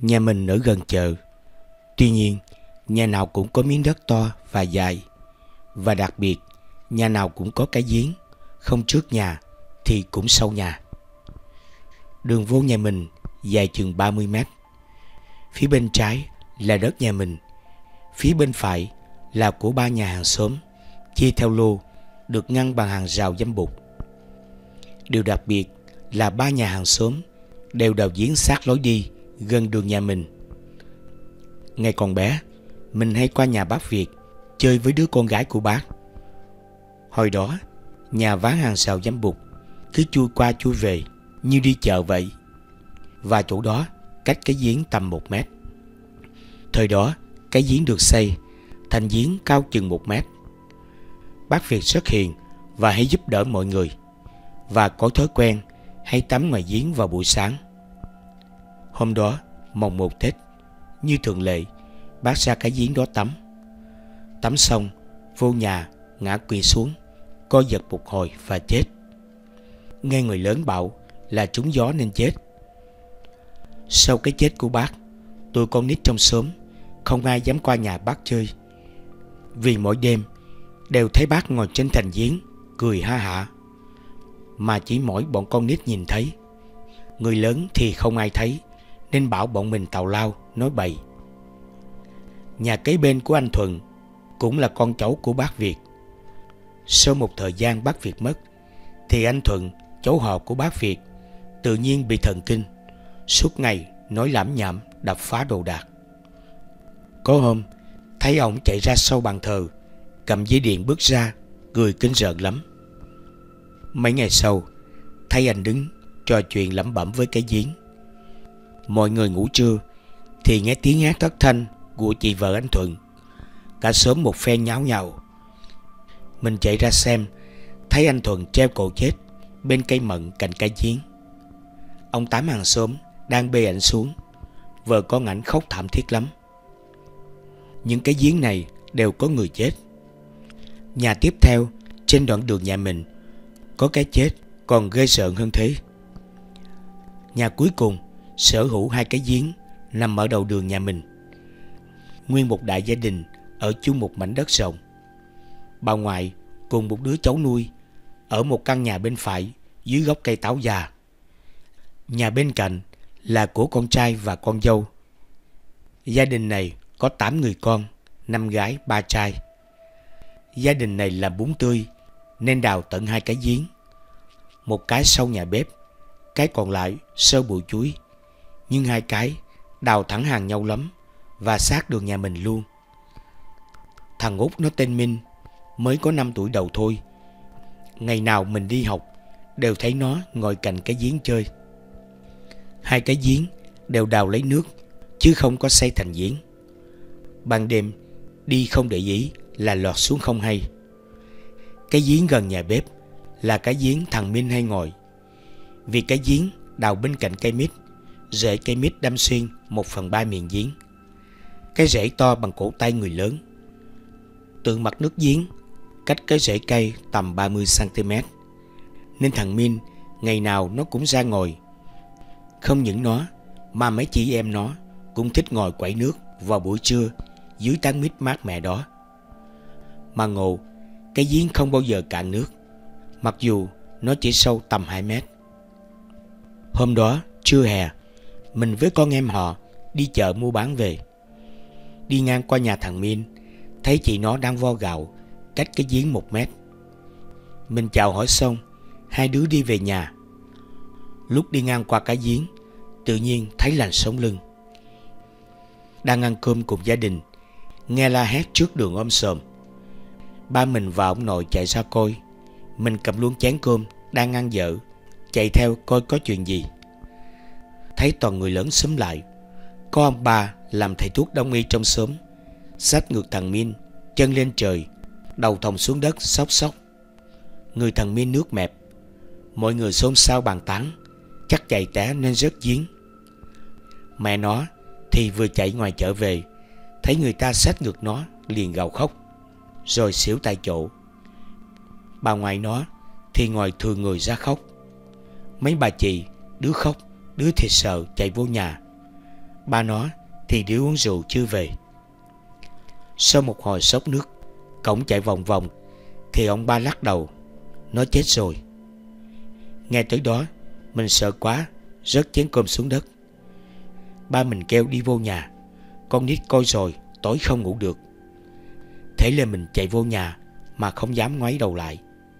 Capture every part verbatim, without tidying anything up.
Nhà mình ở gần chợ. Tuy nhiên, nhà nào cũng có miếng đất to và dài. Và đặc biệt, nhà nào cũng có cái giếng, không trước nhà thì cũng sau nhà. Đường vô nhà mình dài chừng ba mươi mét. Phía bên trái là đất nhà mình. Phía bên phải là của ba nhà hàng xóm, chia theo lô, được ngăn bằng hàng rào dăm bụt. Điều đặc biệt là ba nhà hàng xóm đều đào giếng sát lối đi gần đường nhà mình. Ngày còn bé, mình hay qua nhà bác Việt chơi với đứa con gái của bác. Hồi đó, nhà ván hàng rào dăm bụt, cứ chui qua chui về như đi chợ vậy. Và chỗ đó cách cái giếng tầm một mét. Thời đó, cái giếng được xây thành giếng cao chừng một mét. Bác Việt rất hiền và hay giúp đỡ mọi người, và có thói quen hay tắm ngoài giếng vào buổi sáng. Hôm đó, mồng một Tết, như thường lệ, bác ra cái giếng đó tắm. Tắm xong, vô nhà, ngã quỵ xuống, co giật một hồi và chết. Nghe người lớn bảo là trúng gió nên chết. Sau cái chết của bác, tụi con nít trong xóm không ai dám qua nhà bác chơi, vì mỗi đêm đều thấy bác ngồi trên thành giếng cười ha hả. Mà chỉ mỗi bọn con nít nhìn thấy, người lớn thì không ai thấy, nên bảo bọn mình tào lao nói bậy. Nhà kế bên của anh Thuận cũng là con cháu của bác Việt. Sau một thời gian bác Việt mất, thì anh Thuận, cháu họ của bác Việt, tự nhiên bị thần kinh, suốt ngày nói lảm nhảm, đập phá đồ đạc. Có hôm thấy ổng chạy ra sau bàn thờ, cầm dây điện bước ra, cười kinh rợn lắm. Mấy ngày sau, thấy anh đứng trò chuyện lẩm bẩm với cái giếng. Mọi người ngủ trưa thì nghe tiếng hát thất thanh của chị vợ anh Thuận. Cả xóm một phen nháo nhào. Mình chạy ra xem, thấy anh Thuận treo cổ chết bên cây mận cạnh cái giếng. Ông tám hàng xóm đang bê ảnh xuống. Vợ con ảnh khóc thảm thiết lắm. Những cái giếng này đều có người chết. Nhà tiếp theo trên đoạn đường nhà mình có cái chết còn ghê sợ hơn thế. Nhà cuối cùng sở hữu hai cái giếng nằm ở đầu đường nhà mình. Nguyên một đại gia đình ở chung một mảnh đất rộng. Bà ngoại cùng một đứa cháu nuôi ở một căn nhà bên phải dưới gốc cây táo già. Nhà bên cạnh là của con trai và con dâu. Gia đình này có tám người con, năm gái, ba trai. Gia đình này làm bún tươi nên đào tận hai cái giếng. Một cái sau nhà bếp, cái còn lại sơ bụi chuối. Nhưng hai cái đào thẳng hàng nhau lắm và sát đường nhà mình luôn. Thằng út nó tên Minh, mới có năm tuổi đầu thôi. Ngày nào mình đi học đều thấy nó ngồi cạnh cái giếng chơi. Hai cái giếng đều đào lấy nước, chứ không có xây thành giếng. Ban đêm đi không để ý là lọt xuống không hay. Cái giếng gần nhà bếp là cái giếng thằng Minh hay ngồi. Vì cái giếng đào bên cạnh cây mít, rễ cây mít đâm xuyên một phần ba miệng giếng. Cái rễ to bằng cổ tay người lớn. Từ mặt nước giếng cách cái rễ cây tầm ba mươi xăng-ti-mét. Nên thằng Minh ngày nào nó cũng ra ngồi. Không những nó mà mấy chị em nó cũng thích ngồi quẩy nước vào buổi trưa dưới tán mít mát mẻ đó. Mà ngộ, cái giếng không bao giờ cạn nước, mặc dù nó chỉ sâu tầm hai mét. Hôm đó trưa hè, mình với con em họ đi chợ mua bán về. Đi ngang qua nhà thằng Minh, thấy chị nó đang vo gạo cách cái giếng một mét. Mình chào hỏi xong, hai đứa đi về nhà. Lúc đi ngang qua cái giếng, tự nhiên thấy lạnh sống lưng. Đang ăn cơm cùng gia đình, nghe la hét trước đường om sòm. Ba mình và ông nội chạy ra coi. Mình cầm luôn chén cơm đang ăn dở, chạy theo coi có chuyện gì. Thấy toàn người lớn xúm lại. Có ông ba làm thầy thuốc đông y trong xóm, xách ngược thằng Minh, chân lên trời, đầu thòng xuống đất xóc xóc. Người thằng Minh nước mẹp. Mọi người xôn xao bàn tán, chắc chạy té nên rớt giếng. Mẹ nó thì vừa chạy ngoài chợ về, thấy người ta xách ngược nó liền gào khóc, rồi xỉu tại chỗ. Bà ngoại nó thì ngồi thừa người ra khóc. Mấy bà chị, đứa khóc, đứa thì sợ chạy vô nhà. Ba nó thì đứa uống rượu chưa về. Sau một hồi xốc nước, cổng chạy vòng vòng, thì ông ba lắc đầu. Nó chết rồi. Nghe tới đó, mình sợ quá, rớt chén cơm xuống đất. Ba mình kêu đi vô nhà. Con nít coi rồi, tối không ngủ được. Thế là mình chạy vô nhà mà không dám ngoáy đầu lại.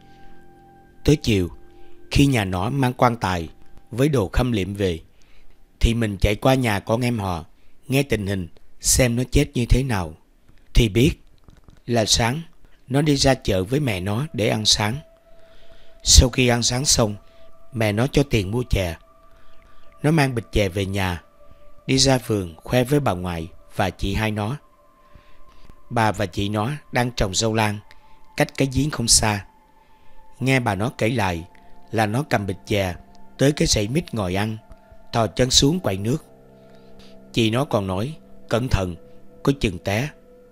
Tới chiều, khi nhà nó mang quan tài với đồ khâm liệm về, thì mình chạy qua nhà con em họ, nghe tình hình xem nó chết như thế nào. Thì biết là sáng nó đi ra chợ với mẹ nó để ăn sáng. Sau khi ăn sáng xong, mẹ nó cho tiền mua chè. Nó mang bịch chè về nhà, đi ra vườn khoe với bà ngoại và chị hai nó. Bà và chị nó đang trồng dâu lan cách cái giếng không xa. Nghe bà nó kể lại là nó cầm bịch chè tới cái dãy mít ngồi ăn, thò chân xuống quậy nước. Chị nó còn nói cẩn thận, có chừng té.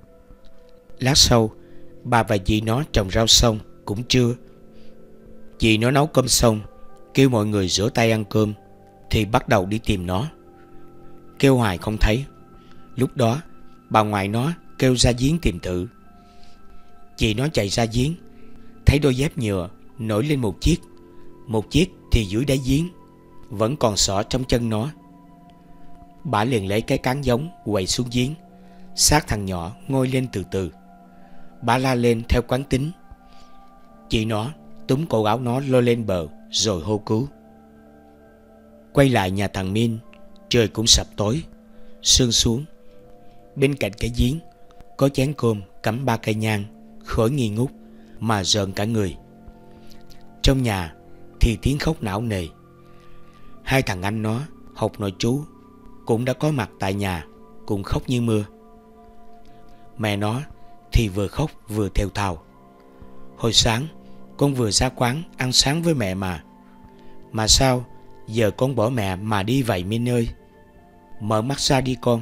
Lát sau, bà và chị nó trồng rau xong cũng trưa. Chị nó nấu cơm xong, kêu mọi người rửa tay ăn cơm, thì bắt đầu đi tìm nó. Kêu hoài không thấy. Lúc đó bà ngoại nó kêu ra giếng tìm thử. Chị nó chạy ra giếng, thấy đôi dép nhựa nổi lên một chiếc. Một chiếc thì dưới đáy giếng vẫn còn xỏ trong chân nó. Bà liền lấy cái cán giống quậy xuống giếng, xác thằng nhỏ ngoi lên từ từ. Bà la lên theo quán tính. Chị nó túm cổ áo nó lôi lên bờ rồi hô cứu. Quay lại nhà thằng Min, trời cũng sập tối, sương xuống. Bên cạnh cái giếng có chén cơm cắm ba cây nhang, khói nghi ngút mà rợn cả người. Trong nhà thì tiếng khóc não nề. Hai thằng anh nó học nội trú cũng đã có mặt tại nhà, cùng khóc như mưa. Mẹ nó thì vừa khóc vừa thều thào. Hồi sáng con vừa ra quán ăn sáng với mẹ mà. Mà sao giờ con bỏ mẹ mà đi vậy Min ơi? Mở mắt ra đi con.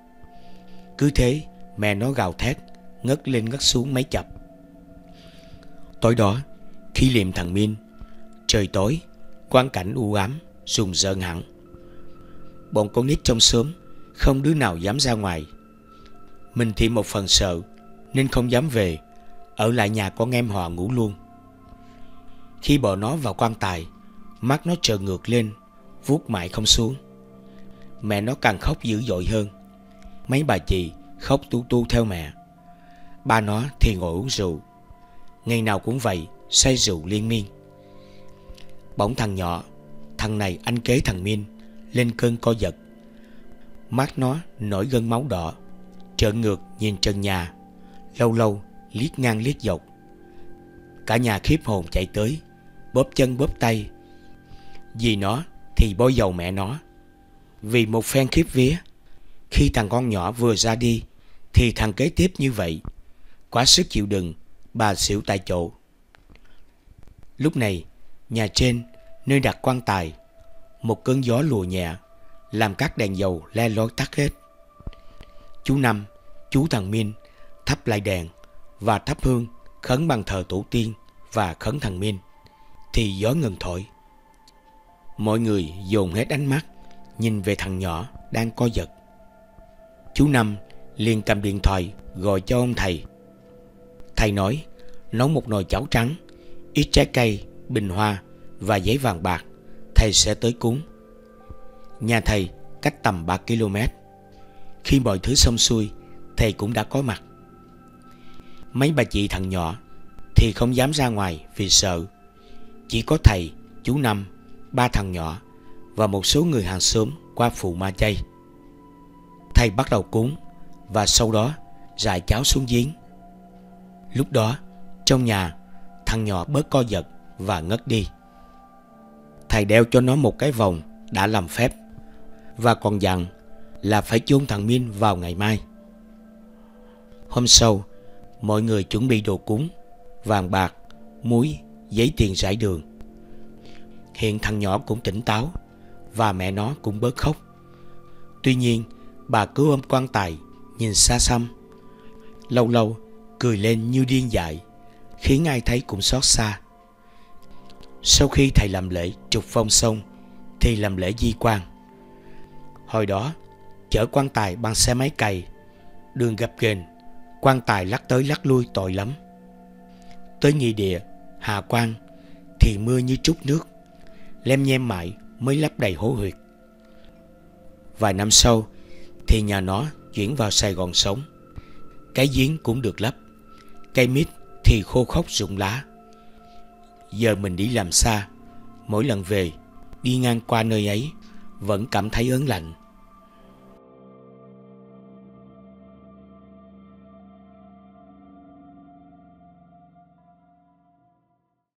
Cứ thế mẹ nó gào thét, ngất lên ngất xuống mấy chập. Tối đó khi liệm thằng Min, trời tối, quang cảnh u ám, rùng rợn hẳn. Bọn con nít trong xóm không đứa nào dám ra ngoài. Mình thì một phần sợ nên không dám về, ở lại nhà con em họ ngủ luôn. Khi bỏ nó vào quan tài, mắt nó trợn ngược lên, vuốt mãi không xuống. Mẹ nó càng khóc dữ dội hơn. Mấy bà chị khóc tu tu theo mẹ. Ba nó thì ngồi uống rượu, ngày nào cũng vậy, say rượu liên miên. Bỗng thằng nhỏ, thằng này anh kế thằng Min, lên cơn co giật. Mắt nó nổi gân máu đỏ, trợn ngược nhìn trần nhà, lâu lâu liếc ngang liếc dọc. Cả nhà khiếp hồn chạy tới, bóp chân bóp tay. Vì nó thì bôi dầu mẹ nó. Vì một phen khiếp vía, khi thằng con nhỏ vừa ra đi thì thằng kế tiếp như vậy. Quá sức chịu đựng, bà xỉu tại chỗ. Lúc này nhà trên nơi đặt quan tài, một cơn gió lùa nhẹ làm các đèn dầu le lói tắt hết. Chú Năm, chú thằng Min thắp lại đèn và thắp hương khấn bằng thờ tổ tiên và khấn thằng Min, thì gió ngừng thổi. Mọi người dồn hết ánh mắt nhìn về thằng nhỏ đang co giật. Chú Năm liền cầm điện thoại gọi cho ông thầy. Thầy nói nấu một nồi cháo trắng, ít trái cây, bình hoa và giấy vàng bạc, thầy sẽ tới cúng. Nhà thầy cách tầm ba ki lô mét. Khi mọi thứ xong xuôi, thầy cũng đã có mặt. Mấy bà chị thằng nhỏ thì không dám ra ngoài vì sợ. Chỉ có thầy, chú Năm, ba thằng nhỏ và một số người hàng xóm qua phụ ma chay. Thầy bắt đầu cúng và sau đó rải cháo xuống giếng. Lúc đó trong nhà, thằng nhỏ bớt co giật và ngất đi. Thầy đeo cho nó một cái vòng đã làm phép và còn dặn là phải chôn thằng Min vào ngày mai. Hôm sau, mọi người chuẩn bị đồ cúng, vàng bạc, muối, giấy tiền rải đường. Hiện thằng nhỏ cũng tỉnh táo và mẹ nó cũng bớt khóc. Tuy nhiên, bà cứ ôm quan tài nhìn xa xăm, lâu lâu cười lên như điên dại, khiến ai thấy cũng xót xa. Sau khi thầy làm lễ trục phong xong thì làm lễ di quan. Hồi đó chở quan tài bằng xe máy cày. Đường gập ghềnh, quan tài lắc tới lắc lui tội lắm. Tới nghĩa địa Hà Quang thì mưa như trút nước, lem nhem mãi mới lấp đầy hố huyệt. Vài năm sau thì nhà nó chuyển vào Sài Gòn sống. Cái giếng cũng được lấp, cây mít thì khô khốc rụng lá. Giờ mình đi làm xa, mỗi lần về đi ngang qua nơi ấy vẫn cảm thấy ớn lạnh.